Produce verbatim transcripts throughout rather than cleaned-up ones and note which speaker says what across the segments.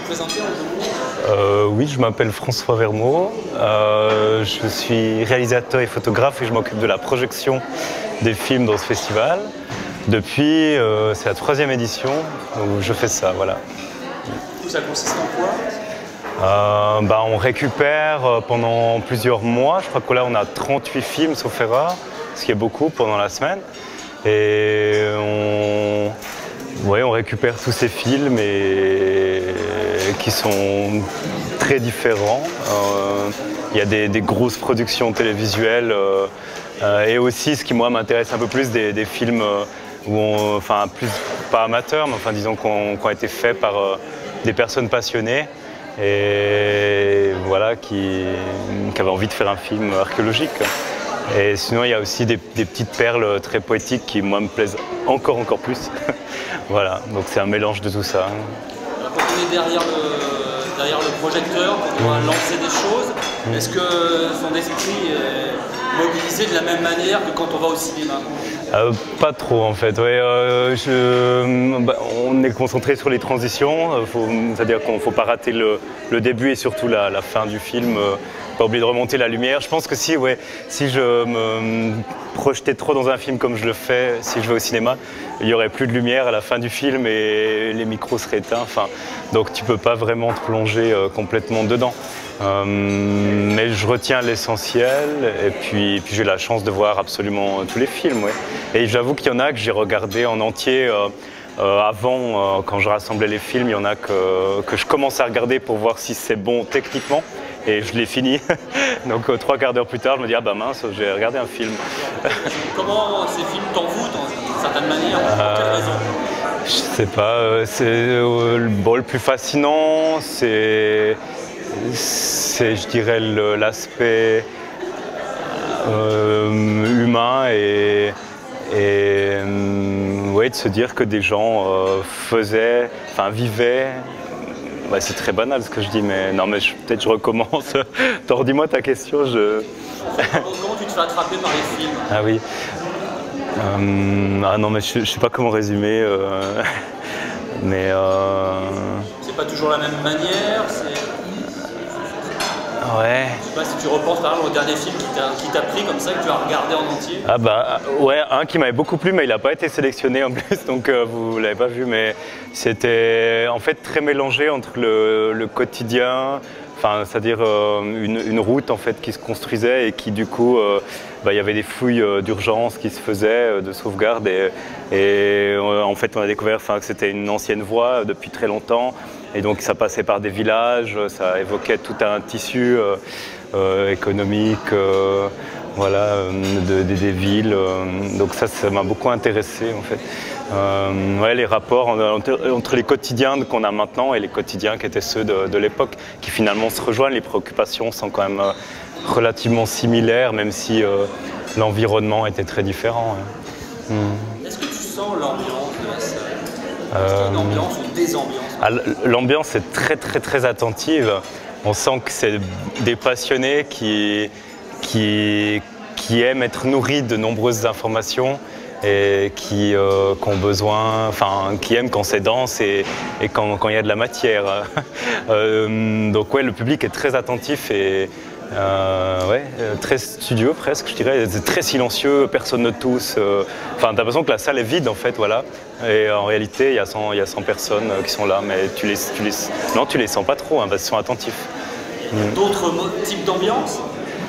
Speaker 1: présenter en deux mots?
Speaker 2: euh, Oui, je m'appelle François Vermeaux. Euh, je suis réalisateur et photographe et je m'occupe de la projection des films dans ce festival. Depuis, euh, c'est la troisième édition où je fais ça, voilà.
Speaker 1: Du coup, ça consiste en quoi?
Speaker 2: Euh, bah, on récupère pendant plusieurs mois, je crois que là on a trente-huit films sauf erreur, ce qui est beaucoup pendant la semaine. Et on, ouais, on récupère tous ces films et, et qui sont très différents. Euh, il y a des, des grosses productions télévisuelles euh, euh, et aussi ce qui moi m'intéresse un peu plus, des, des films où on, enfin plus pas amateurs, mais enfin disons qu'on qui ont été faits par euh, des personnes passionnées. Et voilà, qui, qui avait envie de faire un film archéologique. Et sinon, il y a aussi des, des petites perles très poétiques qui, moi, me plaisent encore, encore plus. Voilà, donc c'est un mélange de tout ça.
Speaker 1: Alors, quand on est derrière le, derrière le projecteur, quand on doit lancer des choses, mmh. est-ce que son esprit est mobilisé de la même manière que quand on va au cinéma?
Speaker 2: Euh, pas trop en fait, ouais, euh, je, bah, on est concentré sur les transitions, c'est-à-dire qu'on ne faut pas rater le, le début et surtout la, la fin du film, euh, pas oublier de remonter la lumière. Je pense que si, ouais, si je me projetais trop dans un film comme je le fais, si je vais au cinéma, il n'y aurait plus de lumière à la fin du film et les micros seraient éteints, enfin, donc tu ne peux pas vraiment te plonger euh, complètement dedans. Euh, mais je retiens l'essentiel et puis, puis j'ai la chance de voir absolument tous les films. Ouais. Et j'avoue qu'il y en a que j'ai regardé en entier euh, euh, avant, euh, quand je rassemblais les films, il y en a que, que je commence à regarder pour voir si c'est bon techniquement et je l'ai fini. Donc euh, trois quarts d'heure plus tard, je me dis ah bah mince, j'ai regardé un film.
Speaker 1: Comment ces films t'envoûtent d'une certaine manière? Pour euh, quelle raison?
Speaker 2: Je sais pas, euh, c'est euh, bon, le plus fascinant, c'est c'est, je dirais, l'aspect euh, humain et, et euh, ouais, de se dire que des gens euh, faisaient, enfin vivaient. Bah, c'est très banal ce que je dis, mais non, mais peut-être je recommence. T'en redis-moi ta question. Je...
Speaker 1: Comment tu te fais attraper par les films?
Speaker 2: Ah oui. Euh, ah non, mais je, je sais pas comment résumer. Euh, mais. Euh...
Speaker 1: C'est pas toujours la même manière.
Speaker 2: Ouais.
Speaker 1: Je sais pas si tu repenses par exemple au dernier film qui t'a pris comme ça, que tu as regardé en entier.
Speaker 2: Ah bah ouais, un qui m'avait beaucoup plu, mais il n'a pas été sélectionné en plus, donc euh, vous ne l'avez pas vu, mais c'était en fait très mélangé entre le, le quotidien, enfin c'est-à-dire euh, une, une route en fait qui se construisait et qui du coup, euh, bah, il y avait des fouilles euh, d'urgence qui se faisaient, euh, de sauvegarde, et, et euh, en fait on a découvert que c'était une ancienne voie depuis très longtemps. Et donc ça passait par des villages, ça évoquait tout un tissu euh, euh, économique, euh, voilà, de, de, des villes. Euh, donc ça, ça m'a beaucoup intéressé en fait. Euh, ouais, les rapports entre, entre les quotidiens qu'on a maintenant et les quotidiens qui étaient ceux de, de l'époque, qui finalement se rejoignent. Les préoccupations sont quand même euh, relativement similaires, même si euh, l'environnement était très différent. Ouais.
Speaker 1: Mm. Est-ce que tu sens l'ambiance de la salle? Est-ce qu'il y a une ambiance ou des ambiances?
Speaker 2: L'ambiance est très très très attentive. On sent que c'est des passionnés qui, qui, qui aiment être nourris de nombreuses informations et qui, euh, qui ont besoin, enfin qui aiment quand c'est dense et, et quand, quand il y a de la matière. euh, donc ouais, le public est très attentif et Euh, ouais, très studieux presque, je dirais, c'est très silencieux, personne ne tousse. Euh, enfin, t'as l'impression que la salle est vide en fait, voilà. Et en réalité, il y a cent, il y a cent personnes qui sont là, mais tu les, tu les, non, tu les sens pas trop, hein, parce qu'ils sont attentifs.
Speaker 1: Mm. D'autres types d'ambiance?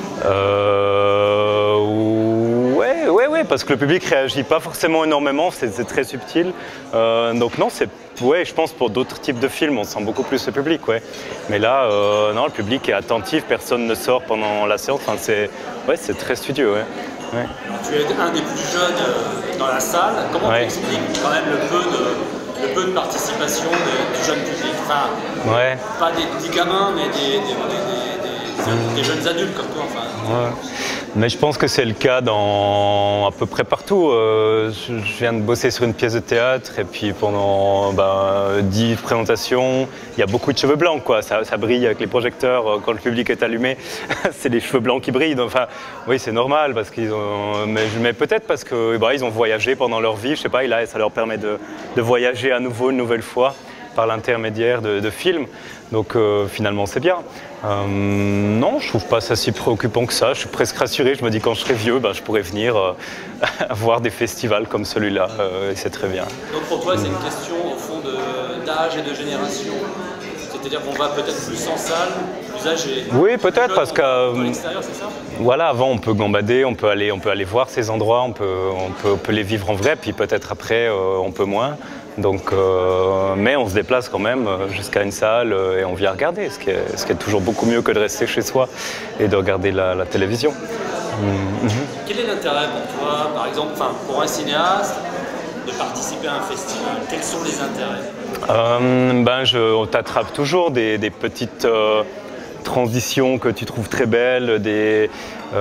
Speaker 2: euh, Ouais, ouais, ouais, parce que le public réagit pas forcément énormément, c'est très subtil. Euh, donc non, c'est, ouais, je pense pour d'autres types de films, on sent beaucoup plus le public, ouais. Mais là, euh, non, le public est attentif, personne ne sort pendant la séance. Enfin, c'est, ouais, c'est très studieux, ouais. Ouais.
Speaker 1: Tu es un des plus jeunes dans la salle. Comment ouais. tu expliques quand même le peu de, le peu de participation de, du jeune public? Enfin,
Speaker 2: ouais.
Speaker 1: pas des petits gamins, mais des, des, des, des, mmh. des jeunes adultes comme toi. Enfin.
Speaker 2: Ouais. Mais je pense que c'est le cas dans à peu près partout. Euh, je, je viens de bosser sur une pièce de théâtre et puis pendant ben, dix présentations, il y a beaucoup de cheveux blancs, quoi. Ça, ça brille avec les projecteurs quand le public est allumé. C'est les cheveux blancs qui brillent. Donc, enfin, oui, c'est normal parce qu'ils ont. Mais, mais peut-être parce que ben, ils ont voyagé pendant leur vie. Je sais pas. Et là, ça leur permet de, de voyager à nouveau une nouvelle fois. par l'intermédiaire de, de films. Donc euh, finalement c'est bien. Euh, non, je trouve pas ça si préoccupant que ça. Je suis presque rassuré. Je me dis quand je serai vieux, ben, je pourrais venir euh, voir des festivals comme celui-là. Euh, et c'est très bien.
Speaker 1: Donc pour toi, c'est une question au fond d'âge et de génération. C'est-à-dire qu'on va peut-être plus en salle, plus âgé.
Speaker 2: Oui, peut-être parce que
Speaker 1: à l'extérieur, c'est ça ?
Speaker 2: Voilà, avant on peut gambader, on peut aller, on peut aller voir ces endroits, on peut, on peut, on peut les vivre en vrai, puis peut-être après euh, on peut moins. Donc, euh, mais on se déplace quand même jusqu'à une salle et on vient regarder, ce qui, est, ce qui est toujours beaucoup mieux que de rester chez soi et de regarder la, la télévision. Mmh.
Speaker 1: Quel est l'intérêt pour toi, par exemple, enfin, pour un cinéaste, de participer à un festival? Quels sont les intérêts?
Speaker 2: euh, ben, je, On t'attrape toujours des, des petites euh, transitions que tu trouves très belles, des,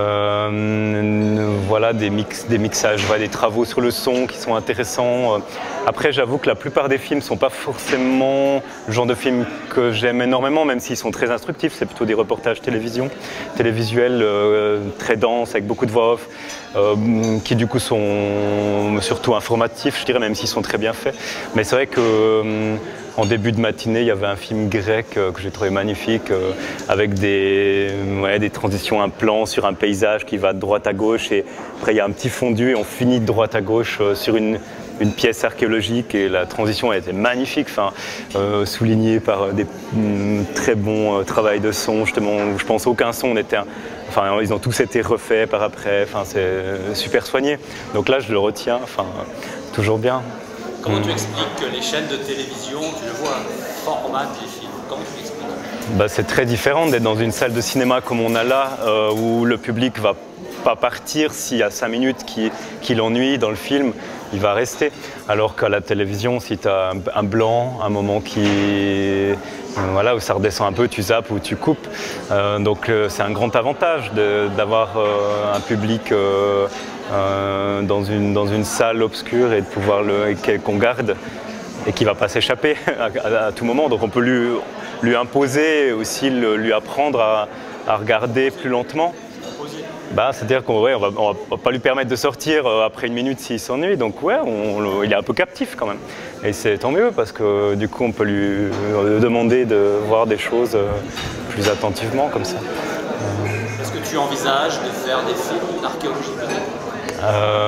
Speaker 2: euh, voilà, des, mix, des mixages, voilà, des travaux sur le son qui sont intéressants. Après, j'avoue que la plupart des films ne sont pas forcément le genre de film que j'aime énormément, même s'ils sont très instructifs. C'est plutôt des reportages télévision, télévisuels euh, très denses, avec beaucoup de voix off, euh, qui du coup sont surtout informatifs, je dirais, même s'ils sont très bien faits. Mais c'est vrai que euh, en début de matinée, il y avait un film grec euh, que j'ai trouvé magnifique, euh, avec des, ouais, des transitions, un plan sur un paysage qui va de droite à gauche, et après il y a un petit fondu et on finit de droite à gauche euh, sur une une pièce archéologique, et la transition a été magnifique, enfin, euh, soulignée par des mm, très bons euh, travails de son, justement, où je pense aucun son n'était, enfin, ils ont tous été refaits par après, enfin, c'est super soigné. Donc là, je le retiens, enfin, toujours bien.
Speaker 1: Comment tu expliques que les chaînes de télévision, tu le vois, formatent les films? Comment tu l'expliques?
Speaker 2: Bah, c'est très différent d'être dans une salle de cinéma comme on a là, euh, où le public va pas partir s'il y a cinq minutes qui, qui l'ennuie dans le film, il va rester. Alors qu'à la télévision, si tu as un, un blanc, un moment qui, voilà, où ça redescend un peu, tu zappes ou tu coupes. Euh, donc euh, c'est un grand avantage d'avoir euh, un public euh, euh, dans, une, dans une salle obscure et de pouvoir le qu'on garde et qui ne va pas s'échapper à, à, à tout moment. Donc on peut lui, lui imposer aussi, le, lui apprendre à, à regarder plus lentement. Bah, c'est-à-dire qu'on ouais, ne va, va pas lui permettre de sortir euh, après une minute s'il s'ennuie, donc ouais, on, on, il est un peu captif quand même. Et c'est tant mieux parce que du coup on peut lui euh, demander de voir des choses euh, plus attentivement comme ça.
Speaker 1: Est-ce que tu envisages de faire des films d'archéologie peut-être?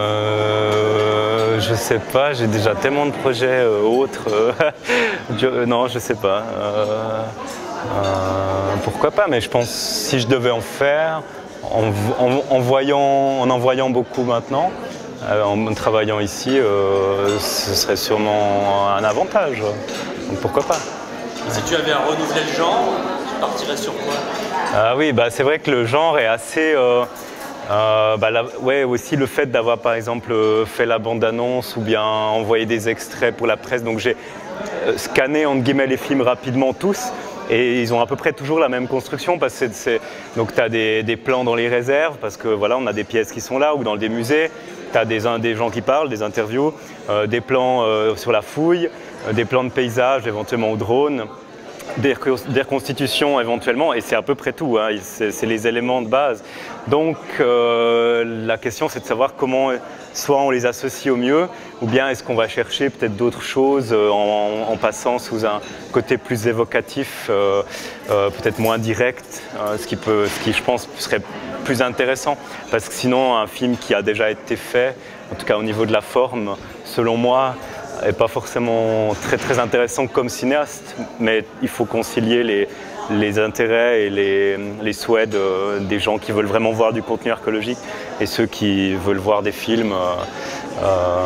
Speaker 2: euh, Je sais pas, j'ai déjà tellement de projets euh, autres. Euh, je, non, je sais pas. Euh, euh, pourquoi pas, mais je pense si je devais en faire, En, en, en, voyant, en en voyant beaucoup maintenant, euh, en travaillant ici, euh, ce serait sûrement un avantage. Donc pourquoi pas.
Speaker 1: Et si tu avais à renouveler le genre, tu partirais sur quoi?
Speaker 2: Ah oui, bah, c'est vrai que le genre est assez... Euh, euh, bah, la, ouais, aussi le fait d'avoir par exemple fait la bande-annonce ou bien envoyé des extraits pour la presse. Donc j'ai euh, scanné entre guillemets les films rapidement tous. Et ils ont à peu près toujours la même construction parce que c'est, donc tu as des, des plans dans les réserves parce que voilà, on a des pièces qui sont là ou dans des musées, tu as des, des gens qui parlent, des interviews, euh, des plans euh, sur la fouille, euh, des plans de paysage éventuellement au drone, des, des reconstitutions éventuellement, et c'est à peu près tout, hein, c'est les éléments de base. Donc euh, la question c'est de savoir comment soit on les associe au mieux, ou bien est-ce qu'on va chercher peut-être d'autres choses euh, en, en passant sous un côté plus évocatif, euh, euh, peut-être moins direct, euh, ce, qui peut, ce qui je pense serait plus intéressant. Parce que sinon un film qui a déjà été fait, en tout cas au niveau de la forme, selon moi, n'est pas forcément très très intéressant comme cinéaste, mais il faut concilier les, les intérêts et les, les souhaits de, des gens qui veulent vraiment voir du contenu archéologique et ceux qui veulent voir des films, euh,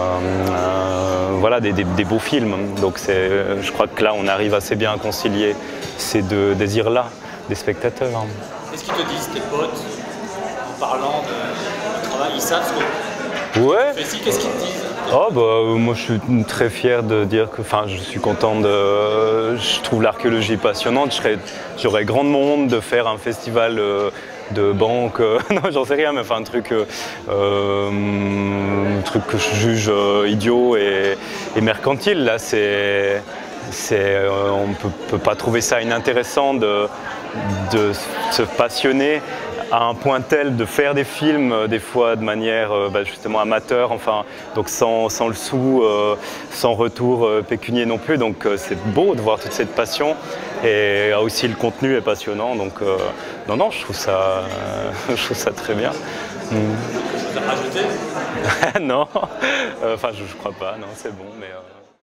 Speaker 2: euh, voilà, des, des, des beaux films. Donc je crois que là on arrive assez bien à concilier ces deux désirs-là des spectateurs.
Speaker 1: Qu'est-ce qu'ils te disent tes potes en parlant de, de travail? Ils savent ce que
Speaker 2: ouais.
Speaker 1: tu fais ici, qu'est-ce qu'ils te disent?
Speaker 2: Oh bah, moi je suis très fier de dire que, enfin je suis content de, je trouve l'archéologie passionnante, j'aurais grandement honte de faire un festival euh, de banque, euh, non j'en sais rien, mais enfin un truc, euh, un truc que je juge euh, idiot et, et mercantile. Là c'est, euh, on ne peut, peut pas trouver ça inintéressant de, de se passionner à un point tel de faire des films, euh, des fois de manière euh, bah, justement amateur, enfin, donc sans, sans le sou, euh, sans retour euh, pécunier non plus. Donc euh, c'est beau de voir toute cette passion et euh, aussi le contenu est passionnant. Donc euh, non, non, je trouve ça, euh, je trouve ça très bien. Mm.
Speaker 1: Quelque chose à rajouter?
Speaker 2: Non, enfin euh, je, je crois pas, non, c'est bon. Mais, euh...